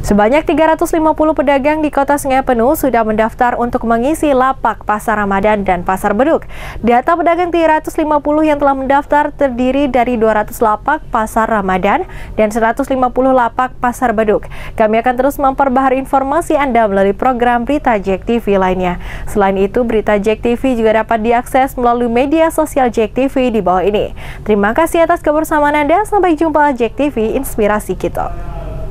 Sebanyak 350 pedagang di Kota Sungai Penuh sudah mendaftar untuk mengisi lapak Pasar Ramadan dan Pasar Beduk. Data pedagang 350 yang telah mendaftar terdiri dari 200 lapak Pasar Ramadan dan 150 lapak Pasar Beduk. Kami akan terus memperbaharui informasi Anda melalui program Berita Jack TV lainnya. Selain itu, Berita Jack TV juga dapat diakses melalui media sosial Jack TV di bawah ini. Terima kasih atas kebersamaan Anda. Sampai jumpa. Jack TV, inspirasi kita.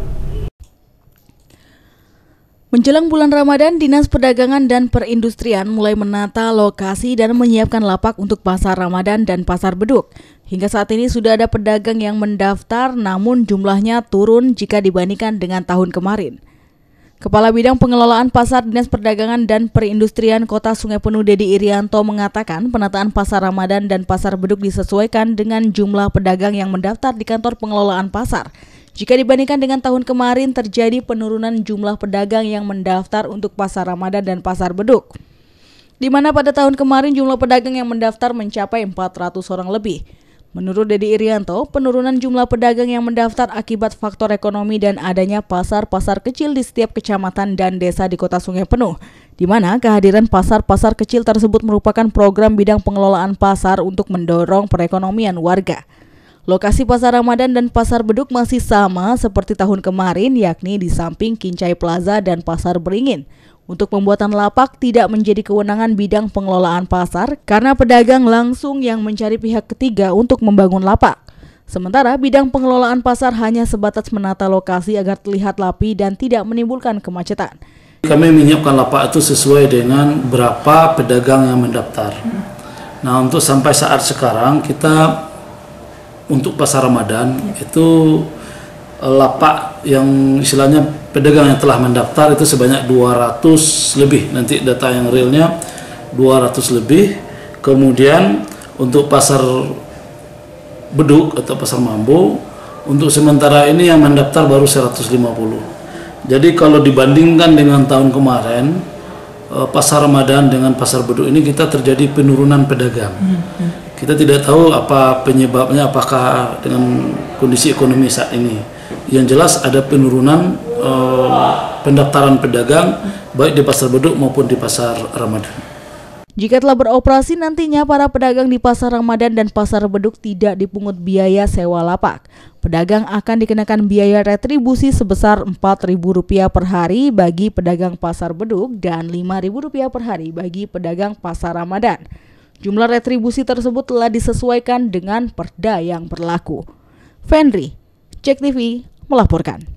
Menjelang bulan Ramadan, Dinas Perdagangan dan Perindustrian mulai menata lokasi dan menyiapkan lapak untuk Pasar Ramadan dan Pasar Beduk. Hingga saat ini sudah ada pedagang yang mendaftar, namun jumlahnya turun jika dibandingkan dengan tahun kemarin. Kepala Bidang Pengelolaan Pasar Dinas Perdagangan dan Perindustrian Kota Sungai Penuh Dedi Irianto mengatakan penataan Pasar Ramadan dan Pasar Beduk disesuaikan dengan jumlah pedagang yang mendaftar di kantor pengelolaan pasar. Jika dibandingkan dengan tahun kemarin, terjadi penurunan jumlah pedagang yang mendaftar untuk Pasar Ramadan dan Pasar Beduk. Di mana pada tahun kemarin jumlah pedagang yang mendaftar mencapai 400 orang lebih. Menurut Dedi Irianto, penurunan jumlah pedagang yang mendaftar akibat faktor ekonomi dan adanya pasar-pasar kecil di setiap kecamatan dan desa di Kota Sungai Penuh, di mana kehadiran pasar-pasar kecil tersebut merupakan program bidang pengelolaan pasar untuk mendorong perekonomian warga. Lokasi Pasar Ramadan dan Pasar Beduk masih sama seperti tahun kemarin, yakni di samping Kincai Plaza dan Pasar Beringin. Untuk pembuatan lapak tidak menjadi kewenangan bidang pengelolaan pasar karena pedagang langsung yang mencari pihak ketiga untuk membangun lapak. Sementara bidang pengelolaan pasar hanya sebatas menata lokasi agar terlihat rapi dan tidak menimbulkan kemacetan. Kami menyiapkan lapak itu sesuai dengan berapa pedagang yang mendaftar. Nah, untuk sampai saat sekarang kita untuk Pasar Ramadan itu lapak yang istilahnya pedagang yang telah mendaftar itu sebanyak 200 lebih, nanti data yang realnya 200 lebih. Kemudian untuk Pasar Beduk atau Pasar Mambo untuk sementara ini yang mendaftar baru 150. Jadi kalau dibandingkan dengan tahun kemarin, Pasar Ramadan dengan Pasar Beduk ini kita terjadi penurunan pedagang. Kita tidak tahu apa penyebabnya, apakah dengan kondisi ekonomi saat ini. Yang jelas ada penurunan pendaftaran pedagang baik di Pasar Beduk maupun di Pasar Ramadan. Jika telah beroperasi, nantinya para pedagang di Pasar Ramadan dan Pasar Beduk tidak dipungut biaya sewa lapak. Pedagang akan dikenakan biaya retribusi sebesar Rp4.000 per hari bagi pedagang Pasar Beduk dan Rp5.000 per hari bagi pedagang Pasar Ramadan. Jumlah retribusi tersebut telah disesuaikan dengan perda yang berlaku. Fenri, Jack TV melaporkan.